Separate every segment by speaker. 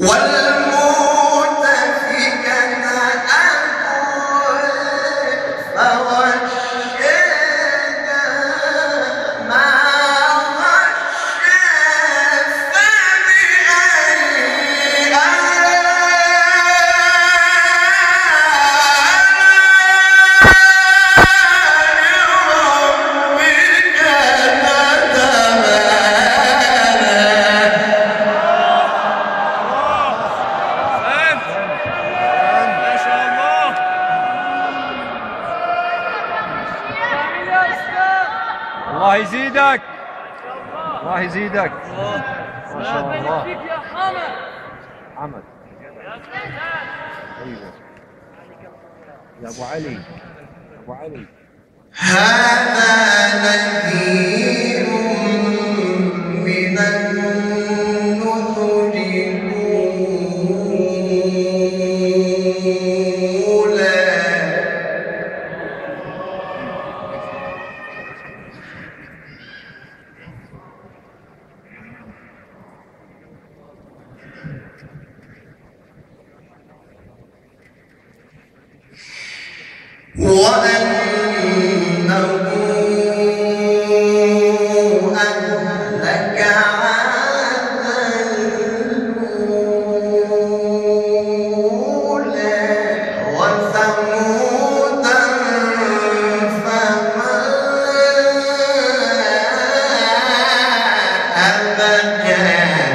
Speaker 1: الله يزيدك، الله يزيدك، ما شاء الله.
Speaker 2: يا حمد
Speaker 1: حمد ايوه يا ابو علي، ابو علي.
Speaker 3: هذا نذير من النذر الأولى. وأنه أهلك عادا الأولى وثمودا فما أبكى.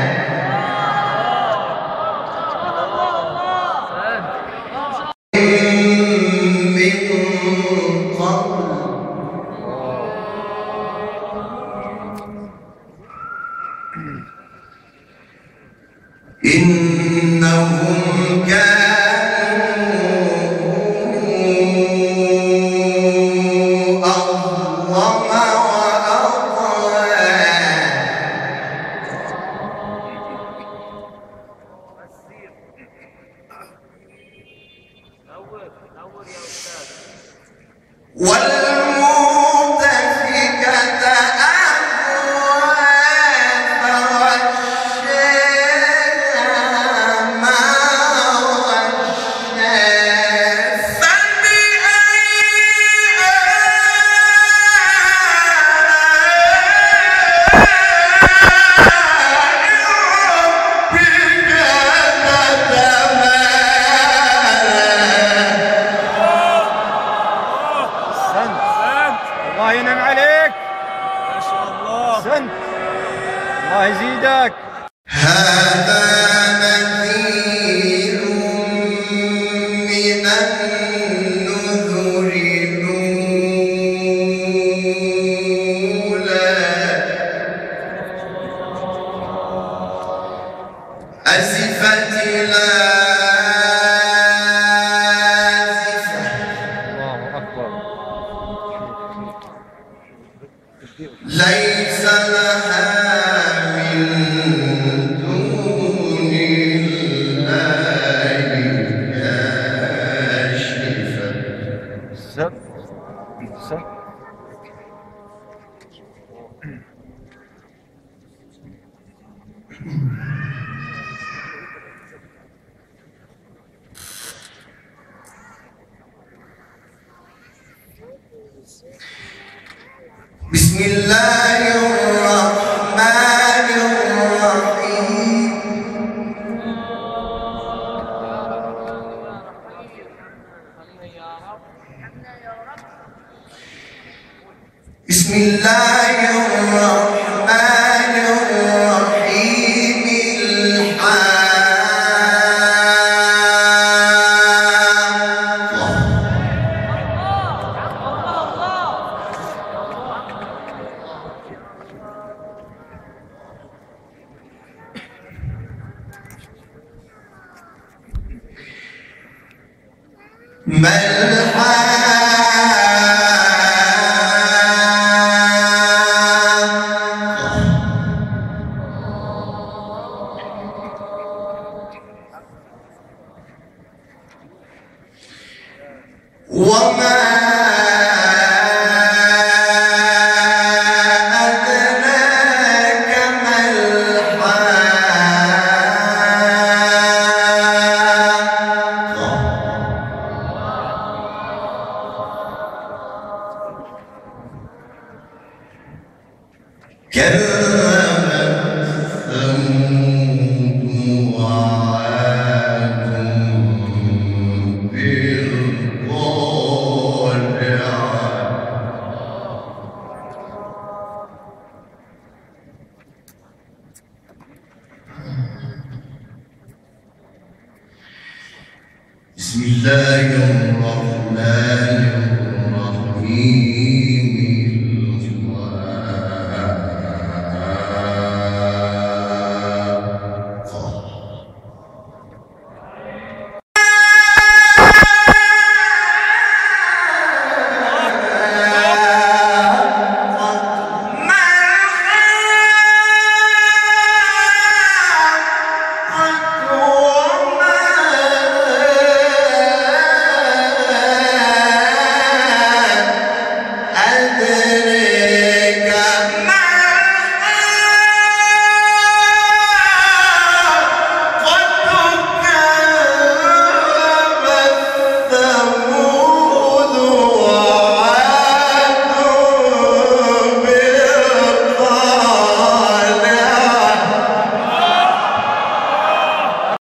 Speaker 3: إنهم كانوا أظلم وأطغى. والمؤتفكة أهوى فغشاها ما غشى. فبأي
Speaker 1: الله ينعم عليك، ما شاء الله. سنت الله يزيدك.
Speaker 3: هذا نذير من النذر الأولى. أزفت الآزفة.
Speaker 1: الله اكبر.
Speaker 3: ليس لها من دون الله كاشفة.
Speaker 1: سب سب.
Speaker 3: بسم الله الرحمن الرحيم. بسم الله الرحمن الرحيم. ما الحاقة. كذبت ثمود وعاد بالقارعة بسم الله الرحمن الرحيم